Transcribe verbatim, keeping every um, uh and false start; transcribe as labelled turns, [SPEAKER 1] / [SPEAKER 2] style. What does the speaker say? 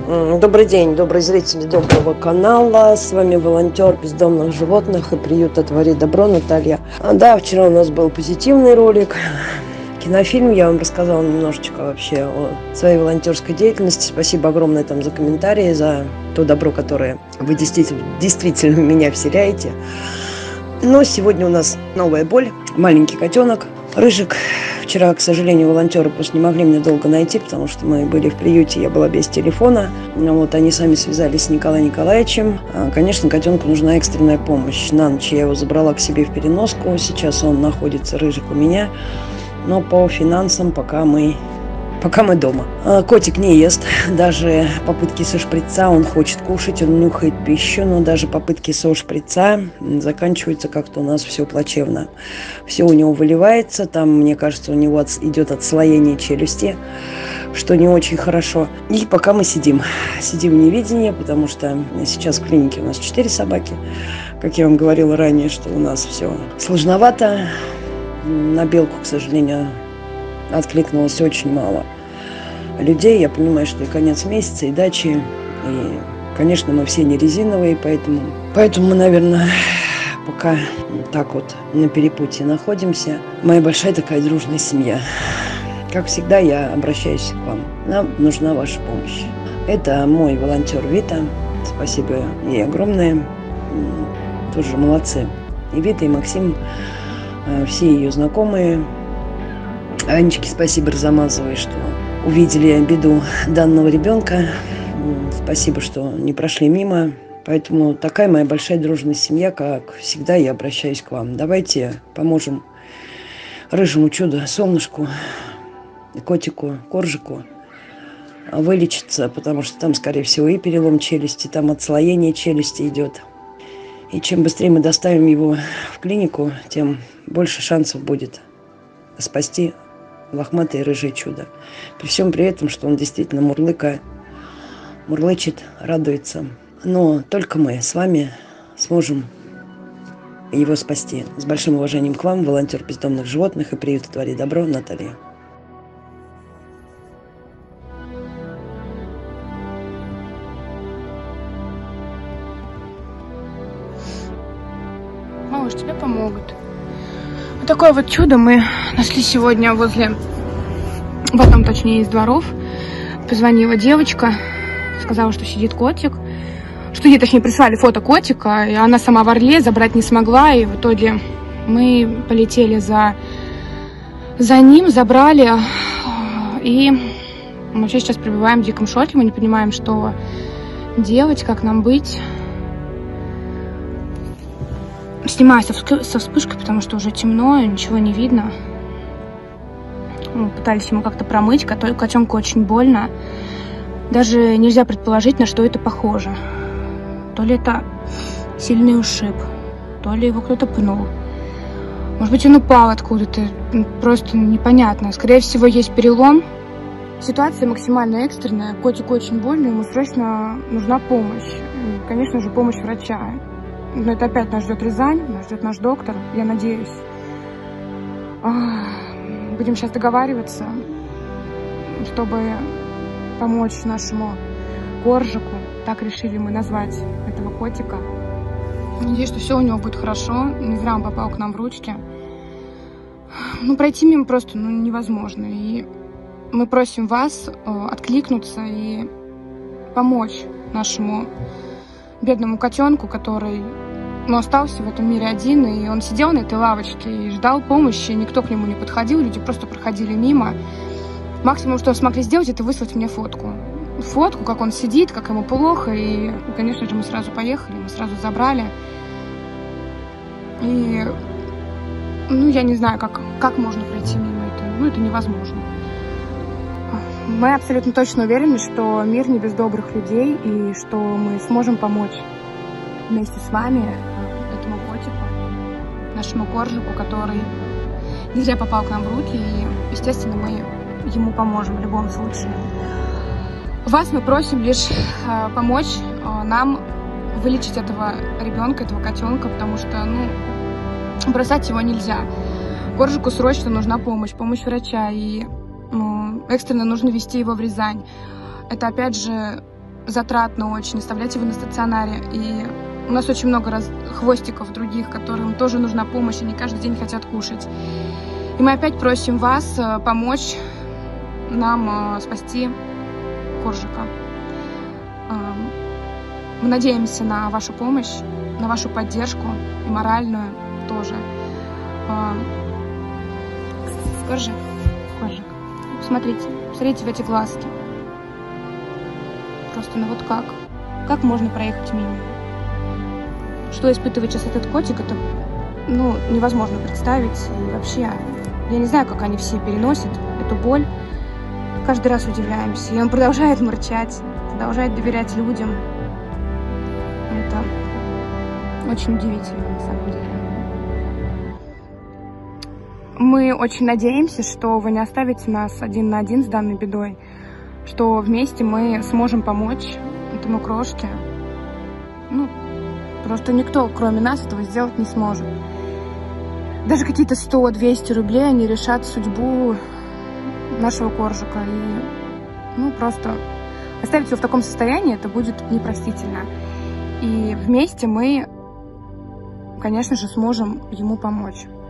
[SPEAKER 1] Добрый день, добрые зрители доброго канала. С вами волонтер бездомных животных и приюта «Твори добро» Наталья. Да, вчера у нас был позитивный ролик, кинофильм. Я вам рассказала немножечко вообще о своей волонтерской деятельности. Спасибо огромное там за комментарии, за то добро, которое вы действительно, действительно в меня вселяете. Но сегодня у нас новая боль. Маленький котенок, Рыжик. Вчера, к сожалению, волонтеры просто не могли меня долго найти, потому что мы были в приюте, я была без телефона. Вот они сами связались с Николаем Николаевичем. Конечно, котенку нужна экстренная помощь. На ночь я его забрала к себе в переноску. Сейчас он находится, Рыжик, у меня. Но по финансам пока мы... Пока мы дома. Котик не ест. Даже попытки со шприца, он хочет кушать, он нюхает пищу, но даже попытки со шприца заканчиваются как-то у нас все плачевно. Все у него выливается, там, мне кажется, у него идет отслоение челюсти, что не очень хорошо. И пока мы сидим. Сидим в невидении, потому что сейчас в клинике у нас четыре собаки. Как я вам говорила ранее, что у нас все сложновато. На белку, к сожалению, откликнулось очень мало людей. Я понимаю, что и конец месяца, и дачи. И, конечно, мы все не резиновые, поэтому, поэтому мы, наверное, пока так вот на перепутье находимся. Моя большая такая дружная семья. Как всегда, я обращаюсь к вам. Нам нужна ваша помощь. Это мой волонтер Вита. Спасибо ей огромное. Тоже молодцы. И Вита, и Максим, все ее знакомые. Анечке спасибо Разамазовой, что увидели беду данного ребенка. Спасибо, что не прошли мимо. Поэтому такая моя большая дружная семья, как всегда, я обращаюсь к вам. Давайте поможем рыжему чуду, солнышку, котику, коржику вылечиться, потому что там, скорее всего, и перелом челюсти, там отслоение челюсти идет. И чем быстрее мы доставим его в клинику, тем больше шансов будет спасти лохматое рыжее чудо. При всем при этом, что он действительно мурлыкает, мурлычет, радуется. Но только мы с вами сможем его спасти. С большим уважением к вам, волонтер бездомных животных и приюта «Твори добро» Наталья.
[SPEAKER 2] Малыш, тебе помогут. Вот такое вот чудо мы нашли сегодня возле, в одном, точнее, из дворов. Позвонила девочка, сказала, что сидит котик. Что ей, точнее, прислали фото котика, и она сама в Орле забрать не смогла. И в итоге мы полетели за, за ним, забрали. И мы вообще сейчас пребываем в диком шоке. Мы не понимаем, что делать, как нам быть. Снимаю со вспышкой, потому что уже темно, ничего не видно. Мы пытались ему как-то промыть, котенку очень больно. Даже нельзя предположить, на что это похоже. То ли это сильный ушиб, то ли его кто-то пнул. Может быть, он упал откуда-то, просто непонятно. Скорее всего, есть перелом. Ситуация максимально экстренная, котику очень больно, ему срочно нужна помощь. И, конечно же, помощь врача. Но это опять нас ждет Рязань, нас ждет наш доктор, я надеюсь. Будем сейчас договариваться, чтобы помочь нашему коржику. Так решили мы назвать этого котика. Надеюсь, что все у него будет хорошо. Не зря он попал к нам в ручки. Ну, пройти мимо просто ну, невозможно. И мы просим вас откликнуться и помочь нашему бедному котенку, который ну, остался в этом мире один, и он сидел на этой лавочке и ждал помощи, никто к нему не подходил, люди просто проходили мимо. Максимум, что смогли сделать, это выслать мне фотку. Фотку, как он сидит, как ему плохо, и, конечно же, мы сразу поехали, мы сразу забрали. И, ну, я не знаю, как, как можно пройти мимо этого, ну, это невозможно. Мы абсолютно точно уверены, что мир не без добрых людей, и что мы сможем помочь вместе с вами этому котику, нашему коржику, который не зря попал к нам в руки, и, естественно, мы ему поможем в любом случае. Вас мы просим лишь э, помочь э, нам вылечить этого ребенка, этого котенка, потому что, ну, бросать его нельзя. Коржику срочно нужна помощь, помощь врача, и ну, экстренно нужно везти его в Рязань. Это, опять же, затратно очень оставлять его на стационаре. И у нас очень много раз... хвостиков других, которым тоже нужна помощь, они каждый день хотят кушать. И мы опять просим вас помочь нам спасти Коржика. Мы надеемся на вашу помощь, на вашу поддержку и моральную тоже. Коржик, Коржик, посмотрите, посмотрите в эти глазки. Просто, ну вот как? Как можно проехать мимо? Что испытывает сейчас этот котик, это, ну, невозможно представить. И вообще, я не знаю, как они все переносят эту боль. Каждый раз удивляемся. И он продолжает мурчать, продолжает доверять людям. Это очень удивительно, на самом деле. Мы очень надеемся, что вы не оставите нас один на один с данной бедой, что вместе мы сможем помочь этому крошке. Ну, просто никто, кроме нас, этого сделать не сможет. Даже какие-то сто-двести рублей, они решат судьбу нашего Коржика. И, ну, просто оставить его в таком состоянии, это будет непростительно. И вместе мы, конечно же, сможем ему помочь.